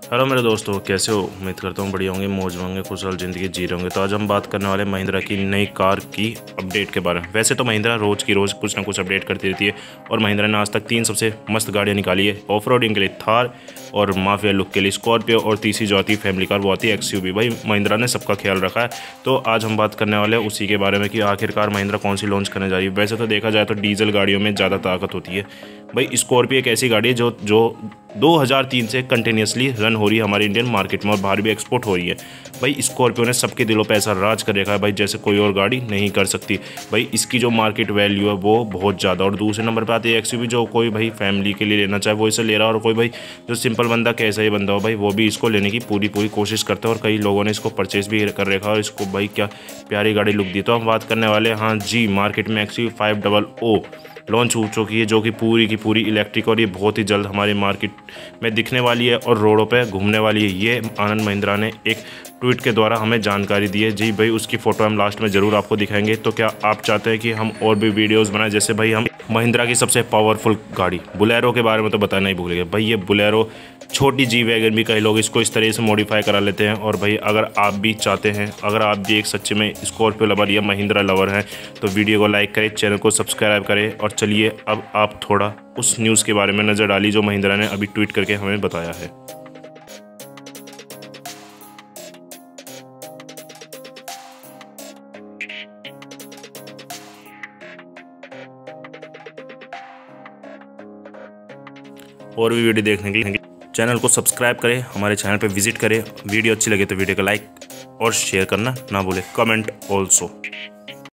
Hello मेरे दोस्तों, कैसे हो? उम्मीद करता हूँ बढ़िया होंगे, मौज में होंगे, खुशहाल ज़िंदगी जी रहे होंगे। तो आज हम बात करने वाले महिंद्रा की नई कार की अपडेट के बारे में। वैसे तो महिंद्रा रोज़ की रोज़ कुछ ना कुछ अपडेट करती रहती है और महिंद्रा ने आज तक 3 सबसे मस्त गाड़ियाँ निकाली है ऑफ रोडिंग के लिए थार, और माफिया लुक के लिए स्कॉर्पियो, और तीसरी जो आती है फैमिली कार वो आती है XUV। भाई महिंद्रा ने सबका ख्याल रखा है। तो आज हम बात करने वाले हैं उसी के बारे में कि आखिरकार महिंद्रा कौन सी लॉन्च करने जा रही है। वैसे तो देखा जाए तो डीजल गाड़ियों में ज़्यादा ताकत होती है। भाई स्कॉर्पियो एक ऐसी गाड़ी है जो 2003 से कंटिन्यूसली रन हो रही है हमारे इंडियन मार्केट में और बाहर भी एक्सपोर्ट हो रही है। भाई स्कॉर्पियो ने सबके दिलों पे ऐसा राज कर रखा है भाई, जैसे कोई और गाड़ी नहीं कर सकती। भाई इसकी जो मार्केट वैल्यू है वो बहुत ज़्यादा। और दूसरे नंबर पे आती है XUV, जो कोई भाई फैमिली के लिए लेना चाहे वो इसे ले रहा है, और कोई भाई जो सिंपल बंदा कैसा ही बंदा हो भाई वो भी इसको लेने की पूरी कोशिश करता है। और कई लोगों ने इसको परचेज भी कर रखा है और इसको भाई क्या प्यारी गाड़ी लुक दी। तो हम बात करने वाले हैं, हाँ जी, मार्केट में XUV 500 लॉन्च हो चुकी है, जो कि पूरी की पूरी इलेक्ट्रिक, और ये बहुत ही जल्द हमारी मार्केट में दिखने वाली है और रोडों पे घूमने वाली है। ये आनंद महिंद्रा ने एक ट्वीट के द्वारा हमें जानकारी दी है। जी भाई, उसकी फ़ोटो हम लास्ट में ज़रूर आपको दिखाएंगे। तो क्या आप चाहते हैं कि हम और भी वीडियोस बनाएं, जैसे भाई हम महिंद्रा की सबसे पावरफुल गाड़ी बोलेरो के बारे में तो बताना ही भूल गए। भाई ये बोलेरो छोटी जी वैगन भी कई लोग इसको इस तरह से मॉडिफाई करा लेते हैं। और भाई अगर आप भी चाहते हैं, अगर आप भी एक सच्चे में स्कॉर्पियो लवर या महिंद्रा लवर हैं, तो वीडियो को लाइक करें, चैनल को सब्सक्राइब करें। और चलिए अब आप थोड़ा उस न्यूज़ के बारे में नज़र डाली जो महिंद्रा ने अभी ट्वीट करके हमें बताया है। और भी वीडियो देखने के लिए चैनल को सब्सक्राइब करें, हमारे चैनल पे विजिट करें। वीडियो अच्छी लगे तो वीडियो को लाइक और शेयर करना ना भूलें, कमेंट ऑल्सो।